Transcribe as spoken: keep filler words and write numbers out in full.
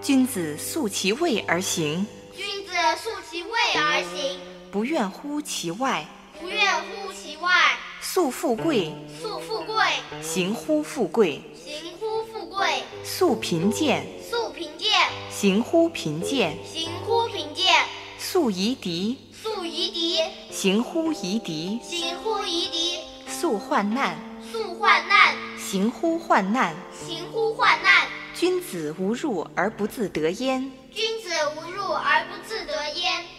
君子素其位而行， 君子素其位而行， 不怨乎其外， 不怨乎其外。 素富贵， 素富贵， 行乎富贵； 行乎富贵。 素贫贱， 素贫贱， 行乎贫贱； 行乎贫贱。 素夷狄， 素夷狄， 行乎夷狄； 行乎夷狄。 素患难， 素患难， 行乎患难。 行乎患难。 君子无入而不自得焉， 君子无入而不自得焉。